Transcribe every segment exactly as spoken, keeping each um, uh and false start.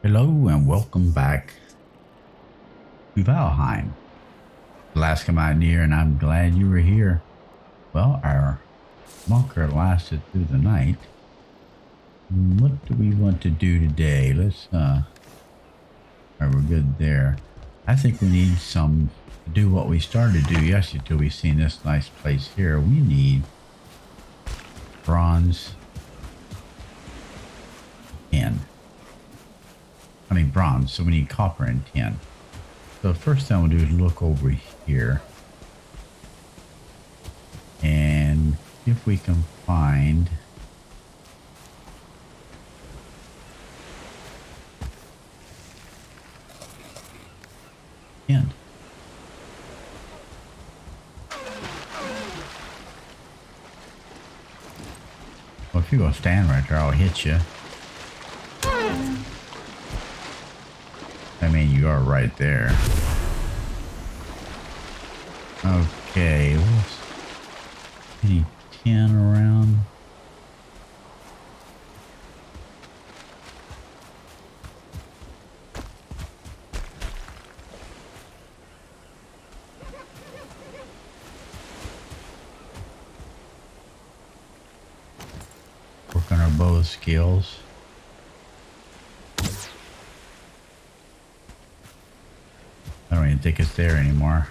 Hello and welcome back to Valheim. Alaskamountaineer, and I'm glad you were here. Well, our bunker lasted through the night. What do we want to do today? Let's, uh, alright, we're good there. I think we need some to do what we started to do yesterday till we seen this nice place here. We need bronze and I mean bronze, so we need copper and tin. So the first thing we'll do is look over here and if we can find tin. Well, if you go stand right there, I'll hit you. I mean, you are right there. Okay, what's any tin around? Work on our bow skills. I don't even think it's there anymore.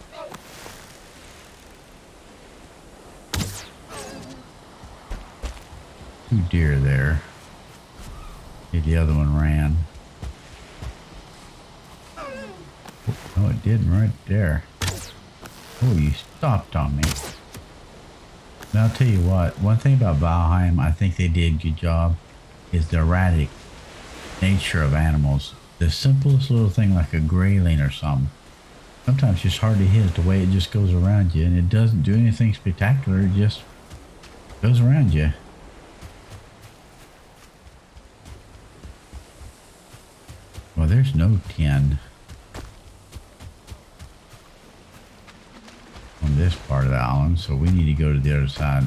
Two deer there. Okay, the other one ran. Oh, no, it didn't right there. Oh, you stopped on me. Now, I'll tell you what, one thing about Valheim, I think they did a good job, is the erratic nature of animals. The simplest little thing like a grayling or something, sometimes just hard to hit the way it just goes around you, and it doesn't do anything spectacular, it just goes around you. Well, there's no tin on this part of the island, so we need to go to the other side.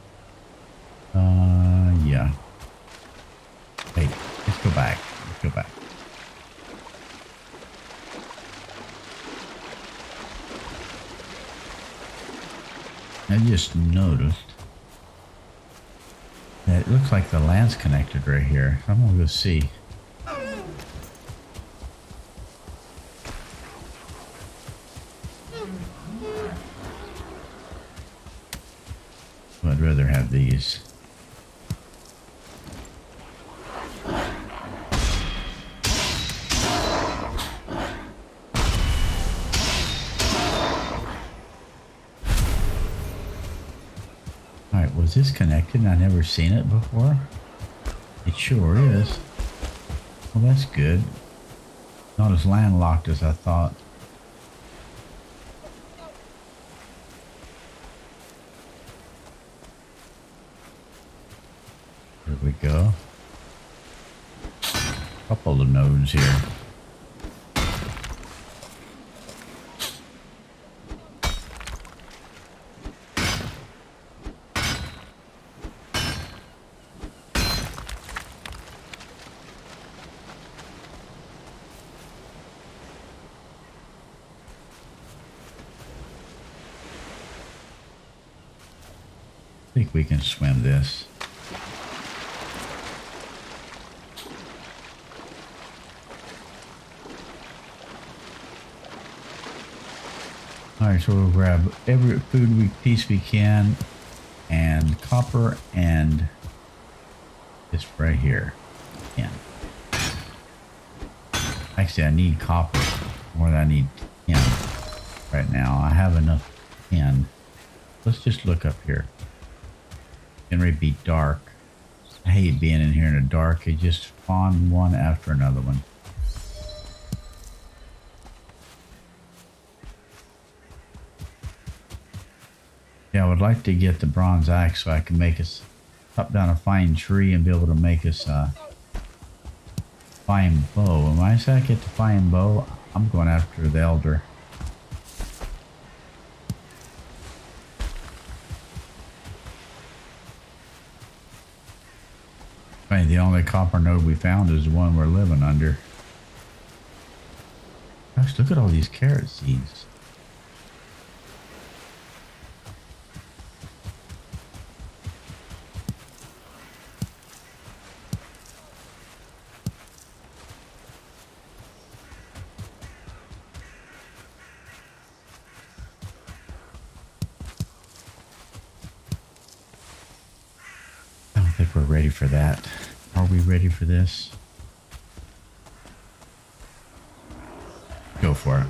Uh, yeah. Hey, let's go back. Let's go back. I just noticed that it looks like the land's connected right here. I'm gonna go see. I'd rather have these. Alright, was this connected and I've never seen it before? It sure is. Well, that's good. Not as landlocked as I thought. There we go. Couple of nodes here. I think we can swim this. Alright, so we'll grab every food we, piece we can, and copper, and this right here. Yeah. Actually, I need copper more than I need tin right now. I have enough tin. Let's just look up here. It's gonna be dark. I hate being in here in the dark. You just spawn one after another one. Yeah, I would like to get the bronze axe so I can make us chop down a fine tree and be able to make us a fine bow. And when I say I get the fine bow, I'm going after the elder. Funny, the only copper node we found is the one we're living under. Gosh, look at all these carrot seeds. I don't think we're ready for that. Are we ready for this? Go for it.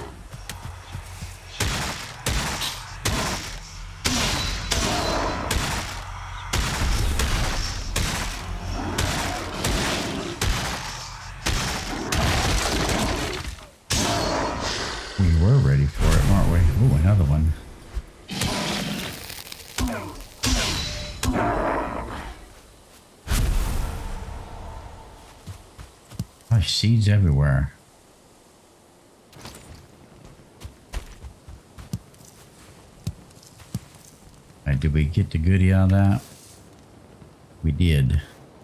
We were ready for it, weren't we? Ooh, another one. Gosh, seeds everywhere. Right, did we get the goodie out of that? We did.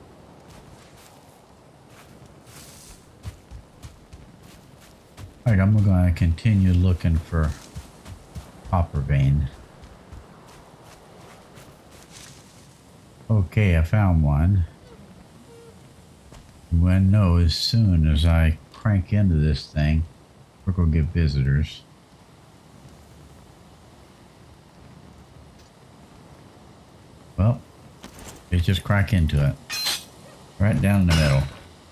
Alright, I'm going to continue looking for copper vein. Okay, I found one. Well, no, as soon as I crank into this thing, we're going to get visitors. Well, let's just crack into it. Right down the middle.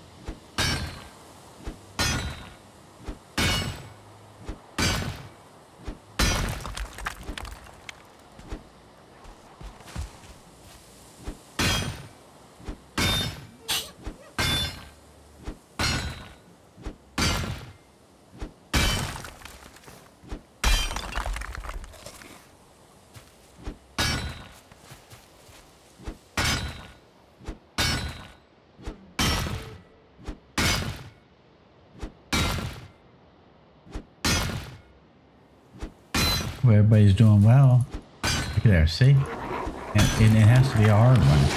Well, everybody's doing well. Look at there, see? And, and it has to be a hard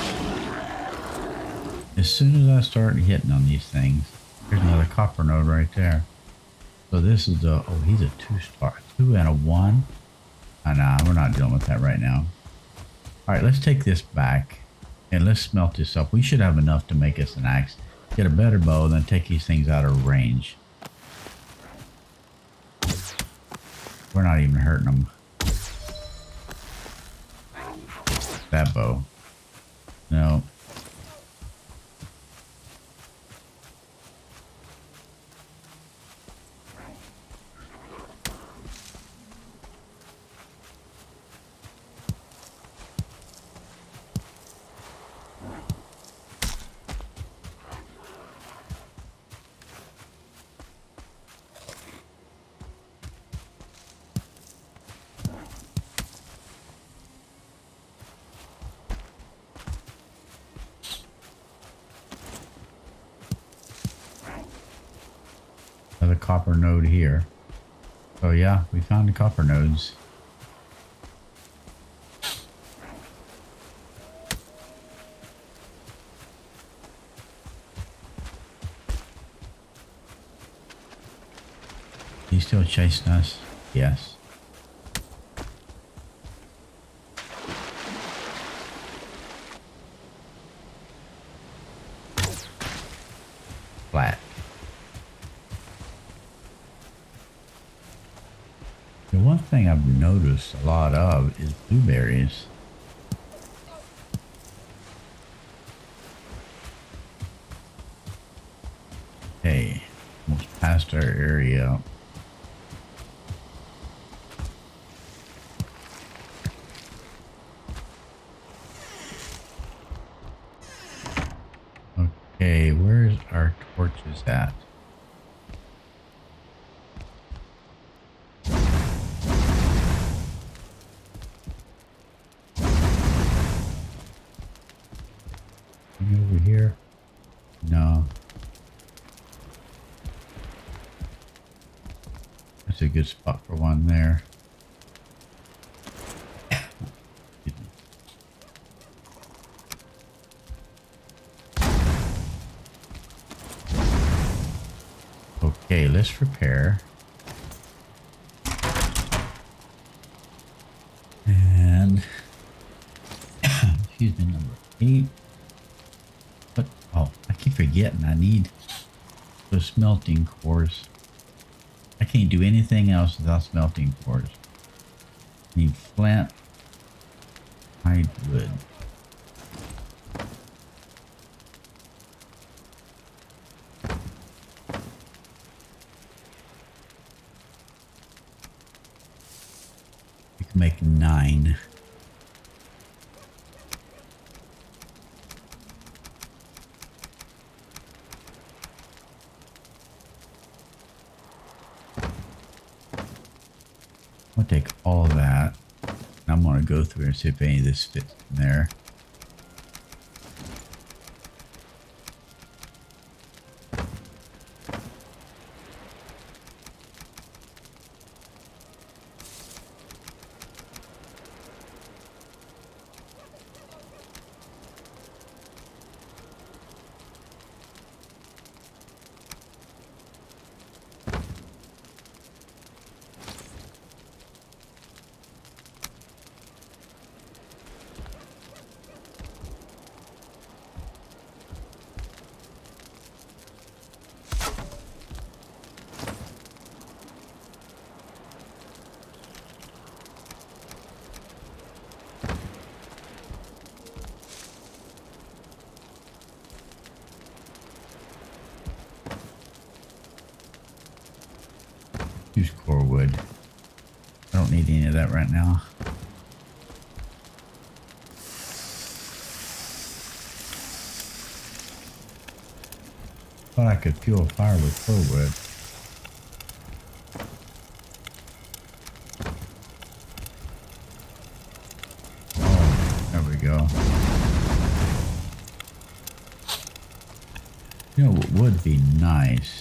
one. As soon as I start hitting on these things, there's another copper node right there. So this is the, oh, he's a two star, two and a one. Oh, nah, we're not dealing with that right now. All right, let's take this back and let's smelt this up. We should have enough to make us an axe, get a better bow, then take these things out of range. We're not even hurting them. That bow. No. Another copper node here. Oh yeah, we found the copper nodes. He's still chasing us? Yes. Flat. The one thing I've noticed a lot of is blueberries. Hey, almost past our area. Okay, where's our torches at? Over here? No. That's a good spot for one there. Okay, let's repair. And excuse me, number eight. But oh, I keep forgetting I need those smelting cores. I can't do anything else without smelting cores. Need flint, hide wood. We can make nine. I'll take all of that. I'm going to go through and see if any of this fits in there. Use core wood. I don't need any of that right now. Thought I could fuel a fire with core wood. Oh, there we go. You know what would be nice?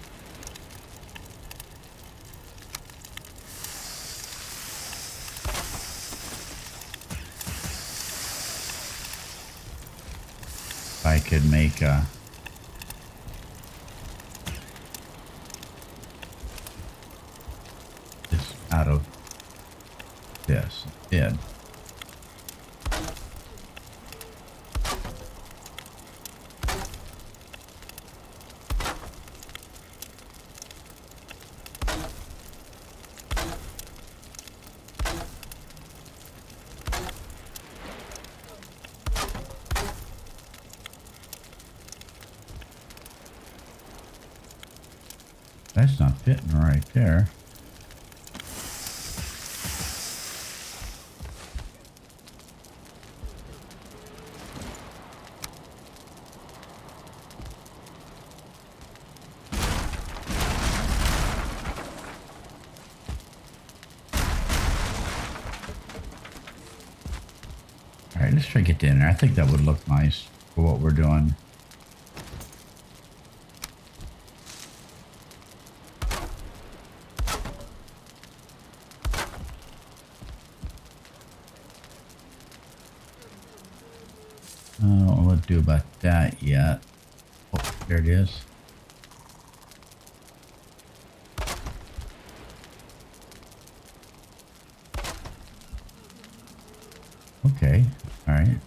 I could make a this out of this instead. That's not fitting right there. All right, let's try to get that in there. I think that would look nice for what we're doing. I don't know what to do about that yet. Oh, there it is. Okay, all right.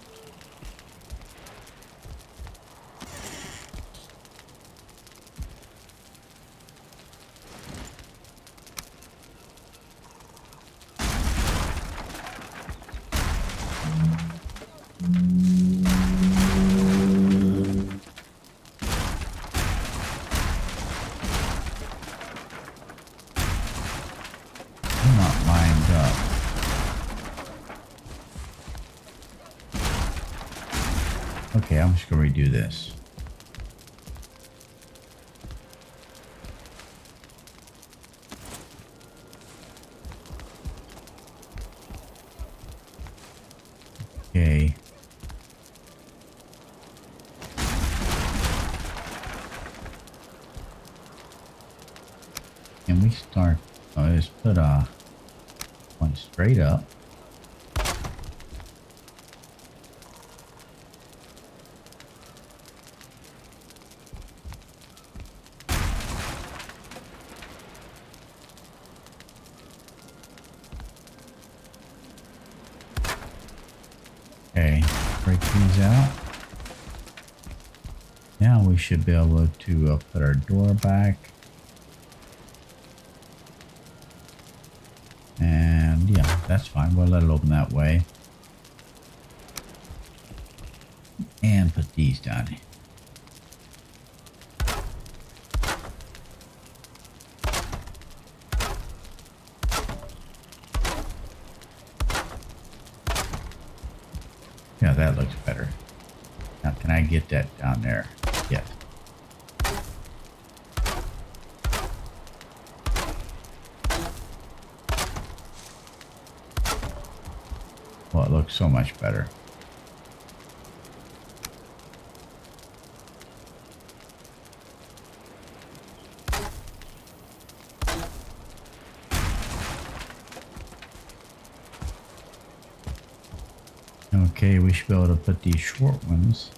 Okay, I'm just going to redo this. Okay. Can we start? Oh, let's put a one straight up. these out. Now we should be able to uh, put our door back. And yeah, that's fine. We'll let it open that way. And put these down. Yeah, that looks better. Now, can I get that down there? Yes. Well, it looks so much better. Okay, we should be able to put these short ones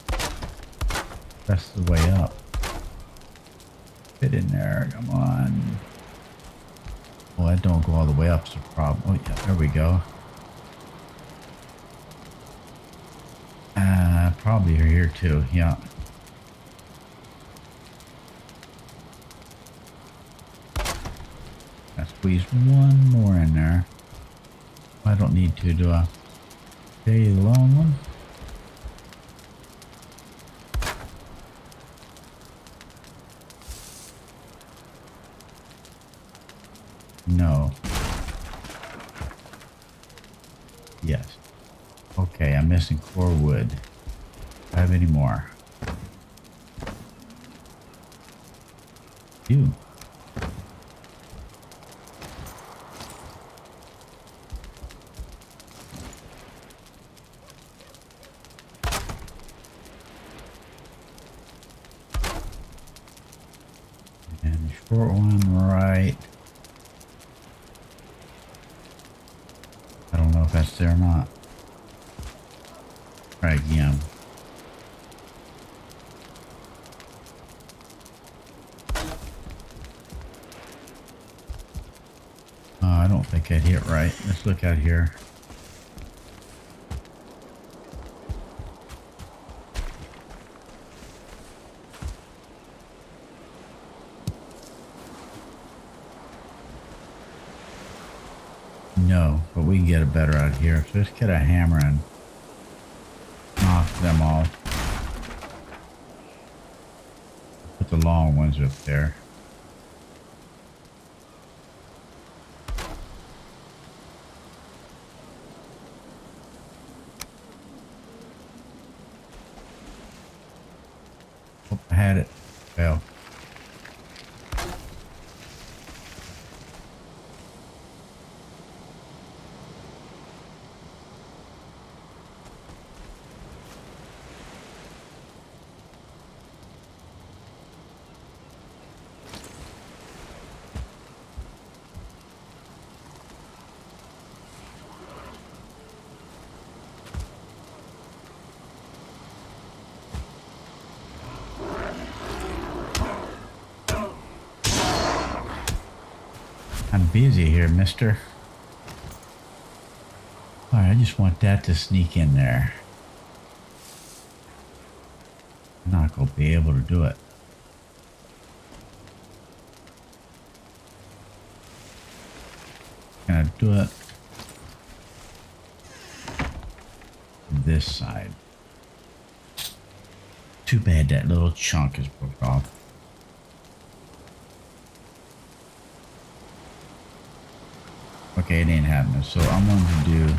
rest of the way up. Fit in there, come on. Well, that don't go all the way up, so problem. Oh yeah, there we go. Uh, probably are here too, yeah. I squeeze one more in there. I don't need to, do I? Okay, the long one. No. Yes. Okay, I'm missing core wood. Do I have any more? You. And the short one, right. I don't know if that's there or not. Try again. Uh, I don't think I'd hit right. Let's look out here. No, but we can get it better out here. So let's get a hammer and knock them off. Put the long ones up there. Oh, I had it. Well. I'm busy here, mister. Alright, I just want that to sneak in there. I'm not going to be able to do it. Can I do it? This side. Too bad that little chunk is broke off. Okay, it ain't happening. So I'm going to do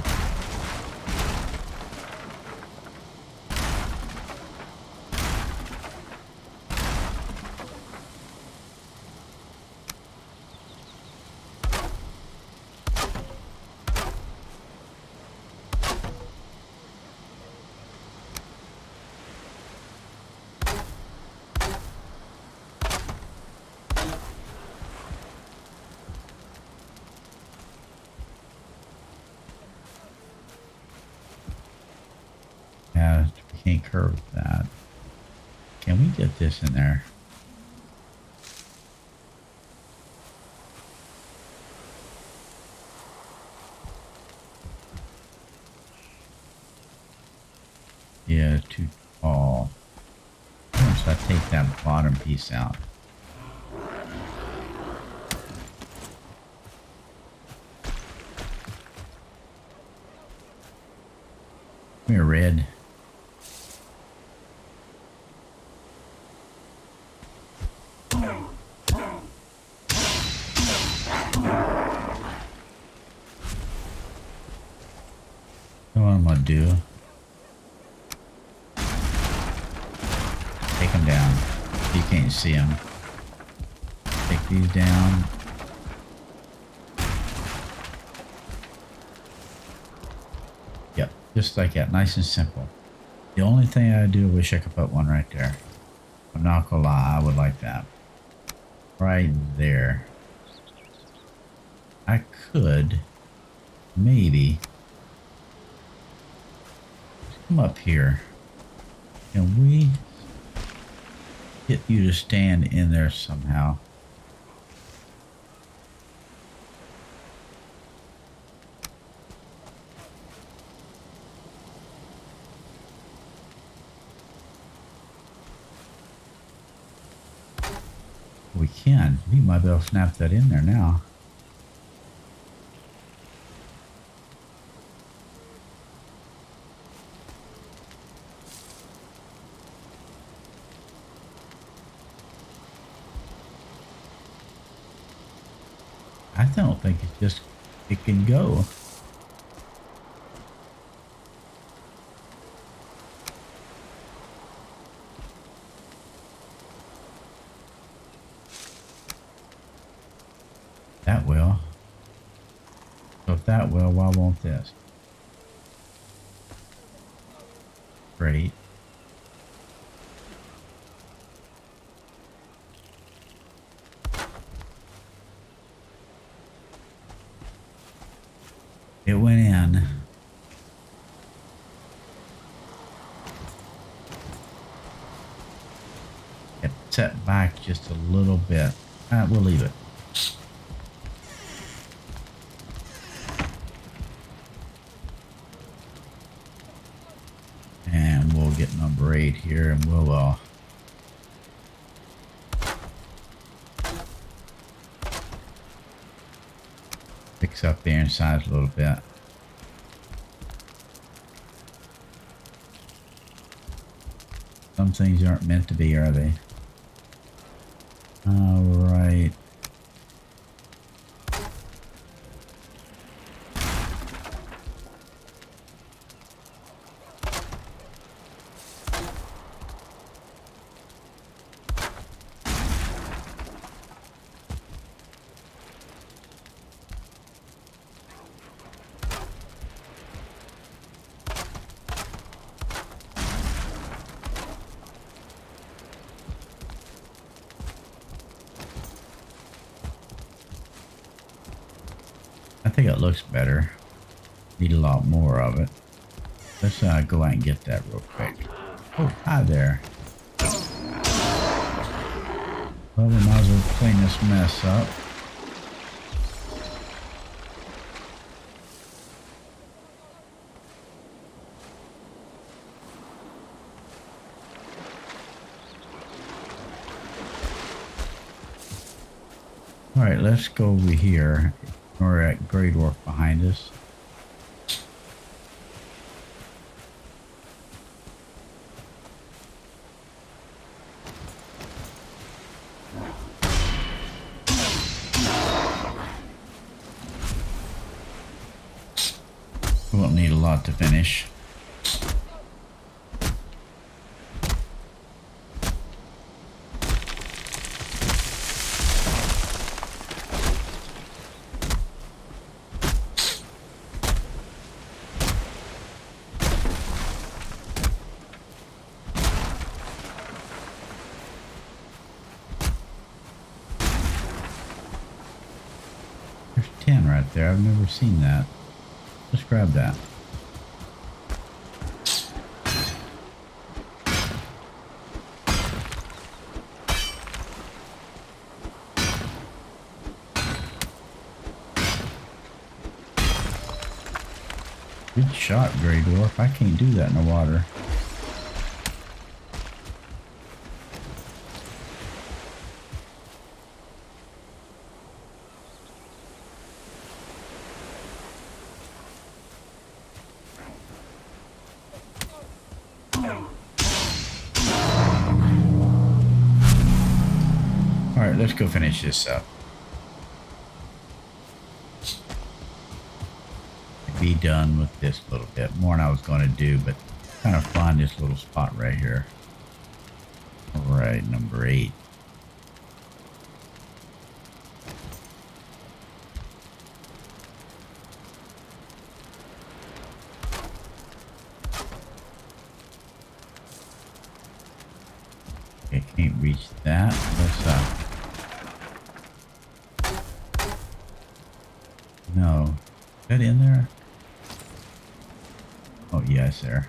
Yeah, we can't curve that. Can we get this in there? so I take that bottom piece out. Come here, red. What I'm gonna do? Take them down. You can't see them. Take these down. Yep, just like that, nice and simple. The only thing I do, wish I could put one right there. I'm not gonna lie, I would like that. Right there. I could, maybe, come up here. Can we get you to stand in there somehow? We can. We might be able to snap that in there now. I don't think it's just, it can go. That will. So if that will, why won't this? Great. It went in. It set back just a little bit. Uh, we'll leave it. And we'll get number eight here, and we'll uh, fix up there inside a little bit. Some things aren't meant to be, are they? All right. I think it looks better. Need a lot more of it. Let's uh, go out and get that real quick. Oh, hi there. Well, we might as well clean this mess up. All right, let's go over here. Or at gray dwarf behind us. We won't need a lot to finish. ten right there. I've never seen that. Let's grab that. Good shot, Grey Dwarf. I can't do that in the water. Alright, let's go finish this up. Be done with this a little bit more than I was going to do, but kind of fun, this little spot right here. Alright, number eight. Okay, can't reach that. Let's uh no. Is that in there? Oh yes, there.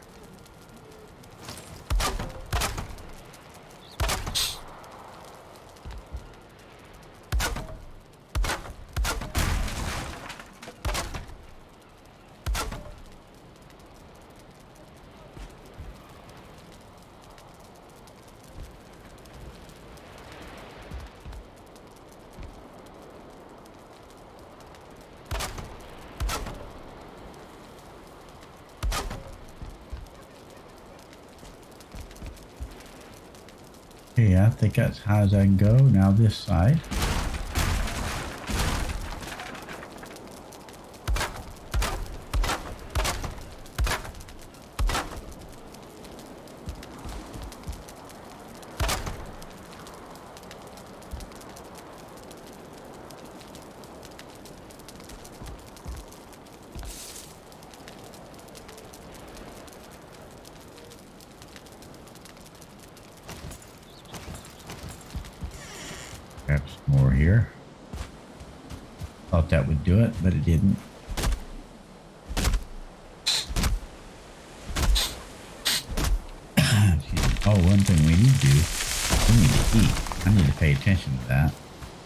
Okay, I think that's as high as I can go. Now this side. Grab some more here. Thought that would do it, but it didn't. Oh, one thing we need to do, we need to eat. I need to pay attention to that.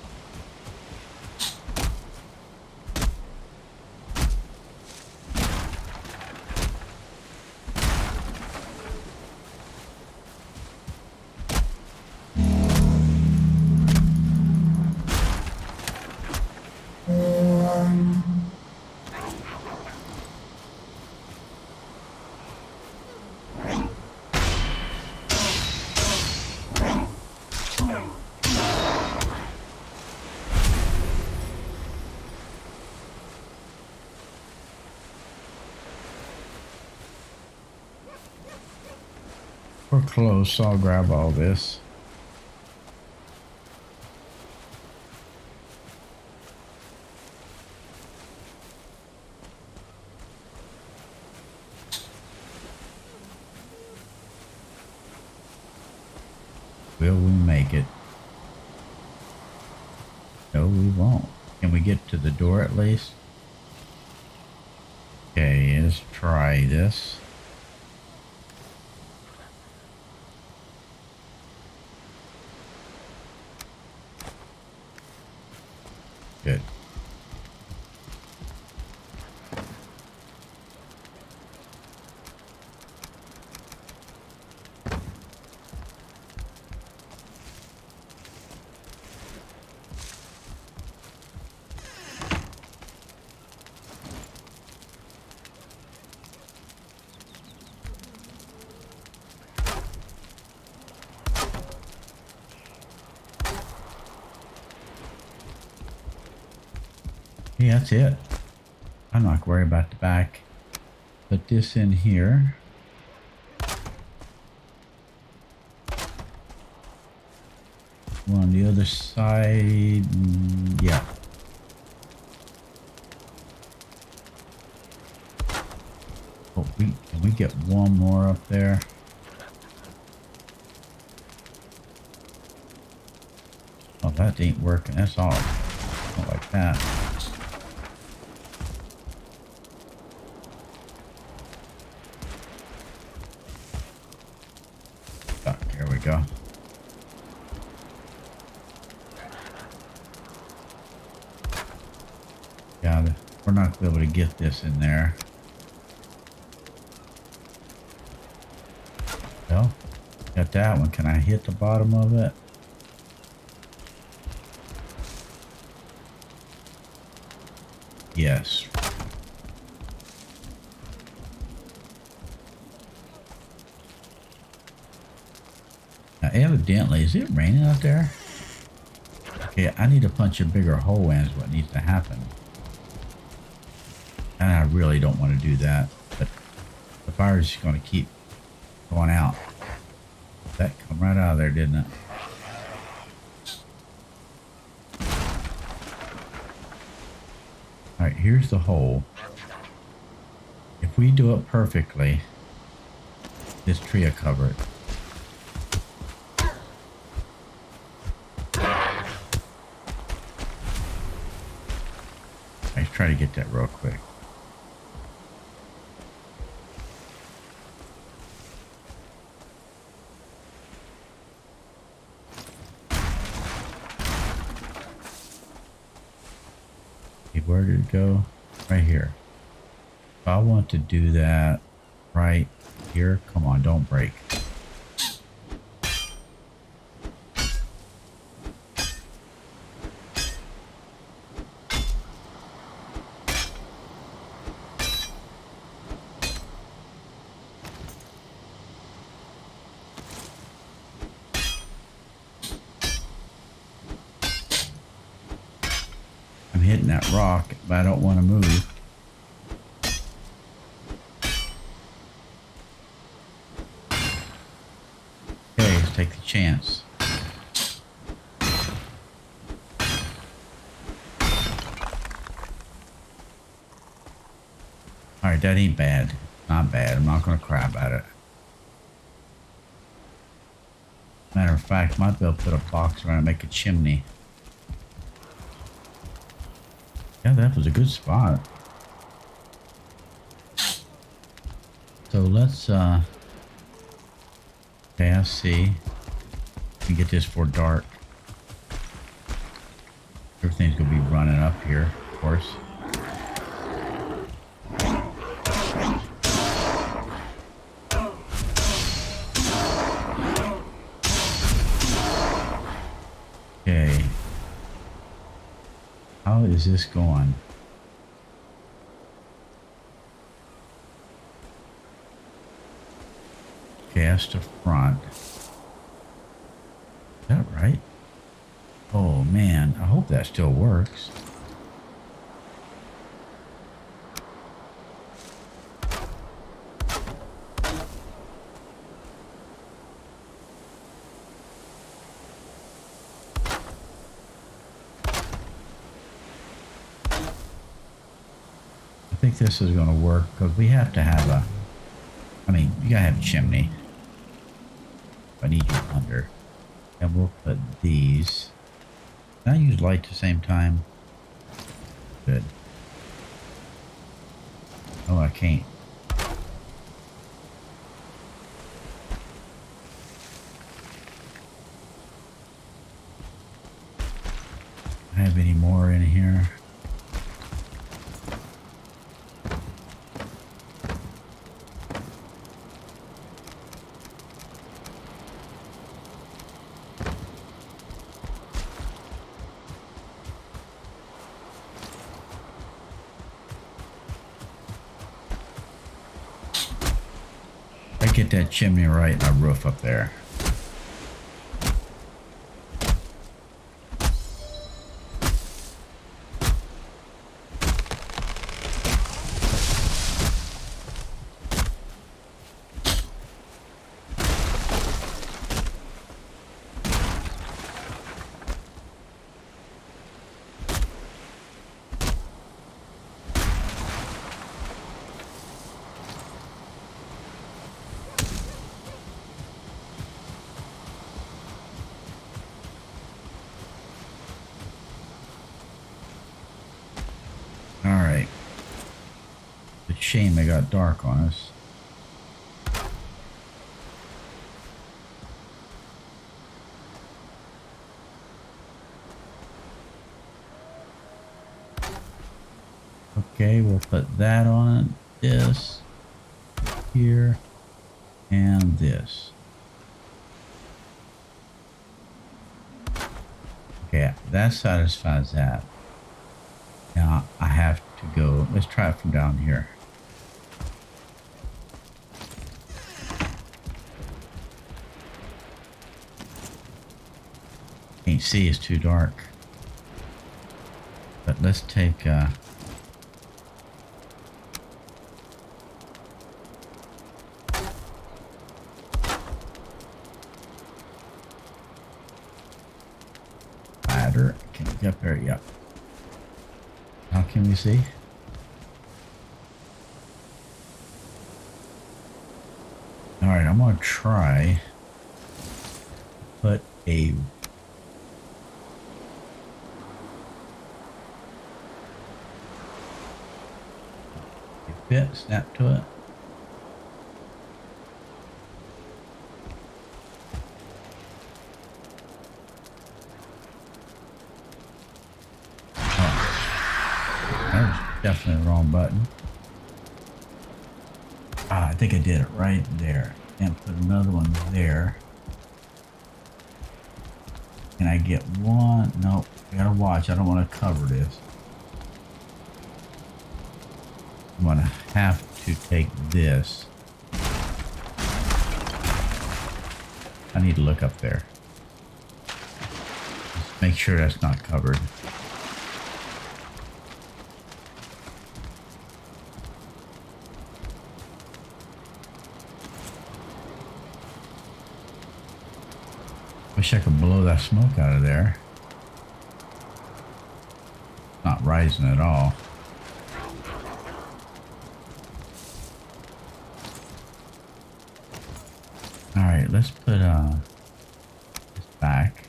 We're close, so I'll grab all this. Will we make it? No, we won't. Can we get to the door at least? Okay, let's try this. Good. Yeah, that's it. I'm not worried about the back. Put this in here. One on the other side. Yeah. Oh, we, can we get one more up there? Oh, that ain't working. That's all. Not like that. Go. Yeah, we're not going to be able to get this in there. Well, got that one. Can I hit the bottom of it? Yes. Now, evidently, is it raining out there? Okay, I need to punch a bigger hole in is what needs to happen. And I really don't want to do that, but the fire is just going to keep going out. That come right out of there, didn't it? All right, here's the hole. If we do it perfectly, this tree will cover it. Let's try to get that real quick. Where did it go? Right here. If I want to do that right here, come on, don't break. Hitting that rock, but I don't want to move. Okay, let's take the chance. Alright, that ain't bad. Not bad. I'm not going to cry about it. Matter of fact, might be able to put a box around and make a chimney. Yeah, that was a good spot. So let's, uh, okay, I see. We can get this for dark. Everything's gonna be running up here, of course. Okay. How is this going? Okay, that's the front. Is that right? Oh man, I hope that still works. I think this is going to work because we have to have a, I mean, you gotta have a chimney. I need you under. And we'll put these. Can I use light at the same time? Good. Oh, I can't. I have any more in here? Get that chimney right and a roof up there. Alright. It's a shame they got dark on us. Okay, we'll put that on it. This. Here. And this. Okay, that satisfies that. Now I have to go, let's try it from down here. Can't see, it's too dark. But let's take uh ladder. Can we get up there? Yep. How can we see? All right, I'm gonna try put a bit snap to it. Oh, that was definitely the wrong button. Ah, I think I did it right there. And put another one there. Can I get one? Nope. I gotta watch. I don't want to cover this. I'm gonna have to take this. I need to look up there. Just make sure that's not covered. Wish I could blow that smoke out of there. Not rising at all. All right, let's put uh this back.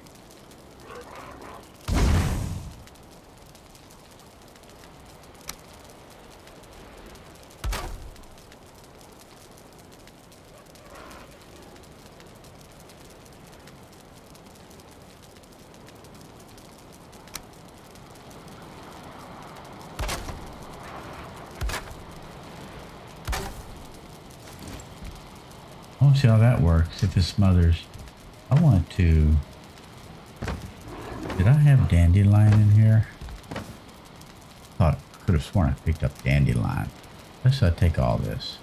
I want to see how that works, if it smothers. I want to... Did I have dandelion in here? Thought, could have sworn I picked up dandelion. Let's uh, take all this.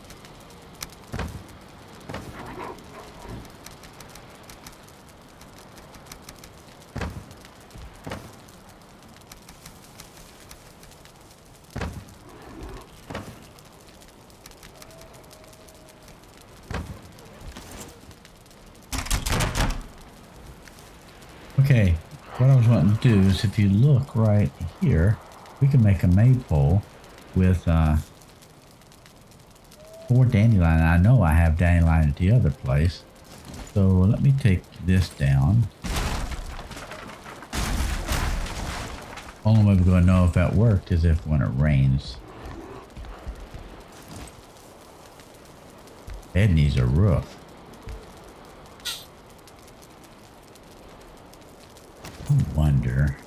Okay, what I was wanting to do is, if you look right here, we can make a maypole with uh, four dandelion. I know I have dandelion at the other place. So let me take this down. Only way we're going to know if that worked is if when it rains. It needs a roof. I wonder.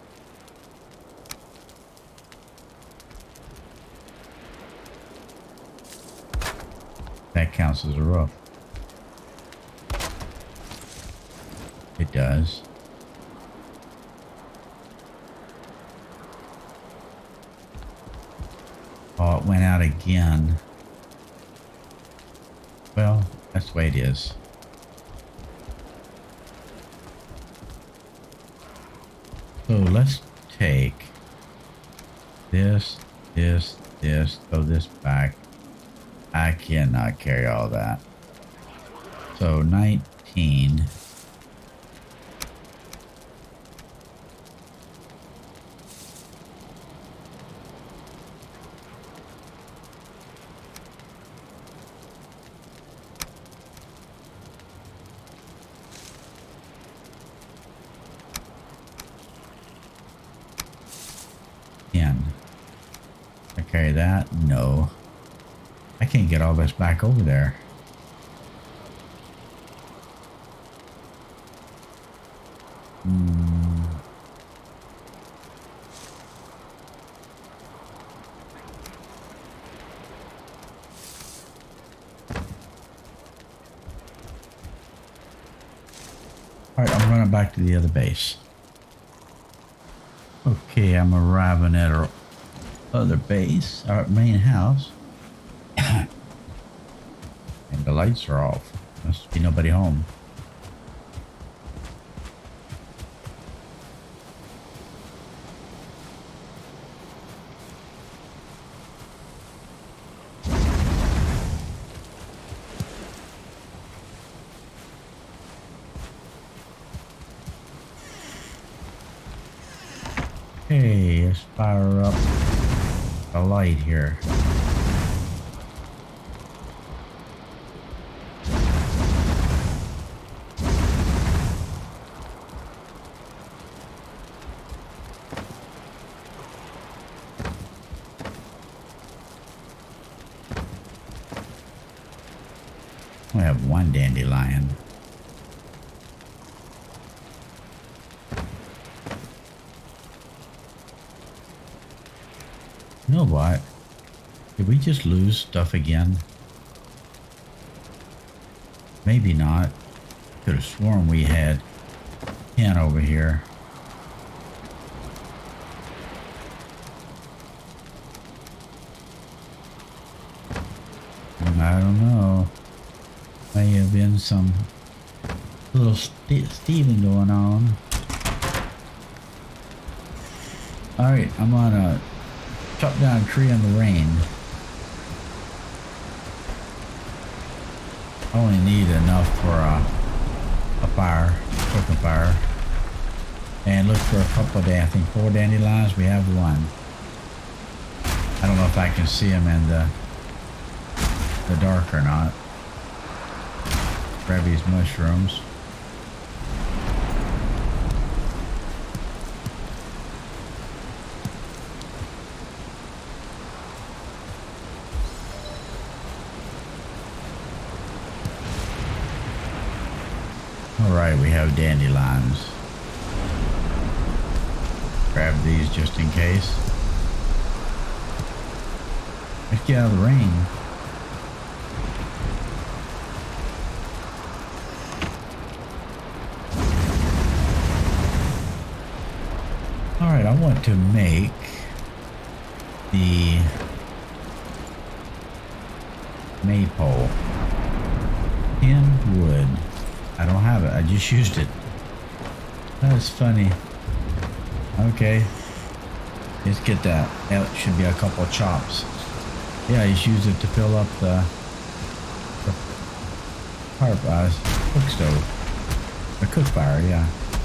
That counts as a roof. It does. Oh, it went out again. Well, that's the way it is. So let's take this, this, this, throw this back. I cannot carry all that. So nineteen. I carry that? No. I can't get all this back over there. Hmm. Alright, I'm running back to the other base. Okay, I'm arriving at our other base, our main house. And the lights are off. Must be nobody home. Hey, let's fire up a light here. We have one dandelion. You know what? Did we just lose stuff again? Maybe not. Could have sworn we had ten over here. I don't know. May have been some little st Steven going on. Alright, I'm gonna chop down a tree in the rain. I only need enough for a, a fire, cooking fire. And look for a couple of, I think four dandelions, we have one. I don't know if I can see them in the, the dark or not. Grab these mushrooms. Alright, we have dandelions. Grab these just in case. Let's get out of the rain. Alright, I want to make the Maypole. Tin wood. I don't have it. I just used it. That's funny. Okay. Let's get that. That should be a couple of chops. Yeah, I just used it to fill up the, the fire, uh, cook stove. The cook fire, yeah.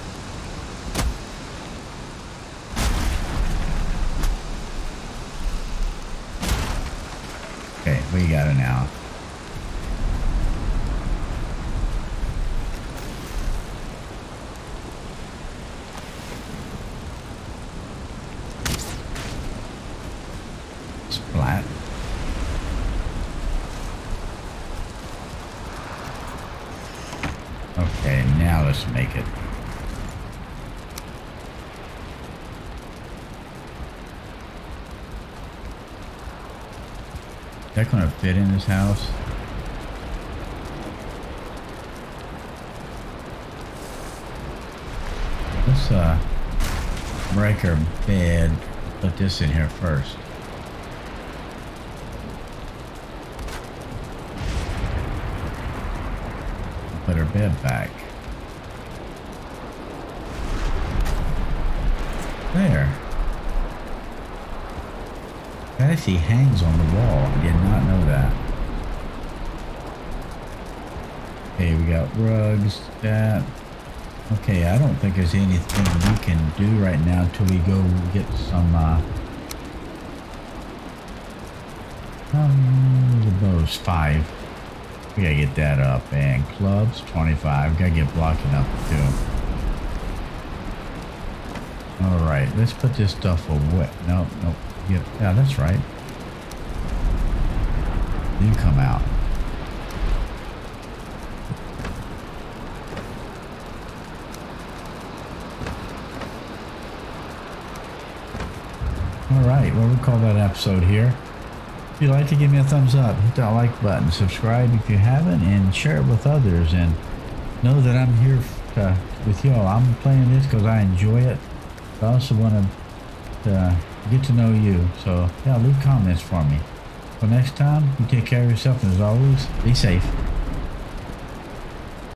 Okay, we got it now. Splat. Okay, now let's make it. Is that gonna fit in this house? Let's uh break our bed. Put this in here first. Put our bed back. There. That actually hangs on the wall. I did not know that. Okay, we got rugs, that. Okay, I don't think there's anything we can do right now until we go get some, uh... Um, the bows, five. We gotta get that up. And clubs, twenty-five. Gotta get blocking up, too. Alright, let's put this stuff away. Nope, nope. Yeah, yeah, that's right. You come out. Alright, well, we'll call that episode here. If you'd like to give me a thumbs up, hit that like button, subscribe if you haven't, and share it with others. And know that I'm here to, with y'all. I'm playing this because I enjoy it. I also want to uh, get to know you. So, yeah, leave comments for me. Till next time, you take care of yourself, and as always, be safe.